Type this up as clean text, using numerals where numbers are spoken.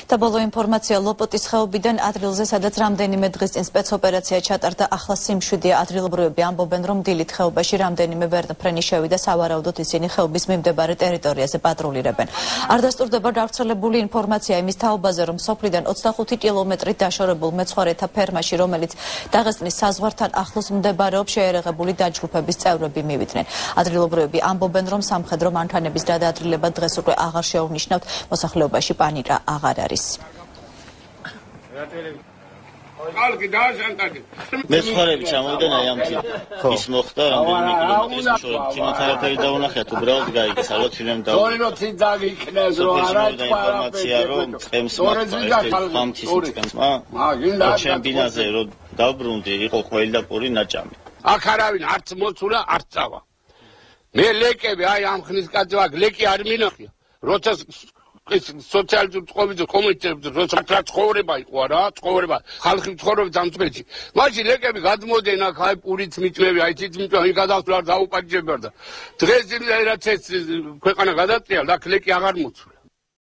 და ბოლო ინფორმაცია ლოპოტის ხეობიდან ადგილზე, სადაც რამდენიმე დღის წინ სპეცოპერაცია ჩატარდა, ახლა სიმშვიდეა. ადგილობრივები ამბობენ, რომ დილით ხეობაში რამდენიმე ვერტმფრენი შევიდა, სავარაუდოდ ისინი ხეობის მიმდებარე ტერიტორიაზე პატრულირებენ. არ დასტურდება გავრცელებული ინფორმაცია იმის თაობაზე, რომ სოფლიდან 25 კილომეტრით დაშორებულ მეცხვარეთა ფერმაში, რომელიც დაღესტნის საზღვართან ახლოს მდებარეობს, შეერაღებული დაჯგუფების წევრები მივიდნენ. ადგილობრივები ამბობენ, რომ სამხედრო მანქანების გადაადგილება დღეს უკვე აღარ შეუნიშნავთ, მოსახლეობაში პანიკა აღარ არის. მეცხვარეები ჩამოვიდნენ აი ამ თვით. ის მოხდა რამდენიმე კილომეტრის შორებით. თინოთარაფერი დაუნახეთ, უბრალოდ გაიგეს, ალბათ ფილმი ინფორმაცია, რომ წემს ხამთის წემსმა ჩემბინაზე რომ დავბრუნდი, იყო ყველაფერი ნაჭამი. აქ არავინ არც მოცულა, არც წავა. მე ლეკები აი ამ ხნის კაცი ვაკ, ლეკი არ მინახია. როცა სოციალურ წყობაზე კომენტებს, როცა ცხოვრება იყო რა, ცხოვრება, ხალხი ცხოვრობს ამ წვეთში. მაშინ ლეკები გადმოდენ აქ აი პურით მიწვევი, აი თით მიწვევი, გადასვლა დაუპატიჟებდა. დღეს რაც ეს ქვეყანა გადატრიალდა, აქ ლეკი აღარ მოცულა.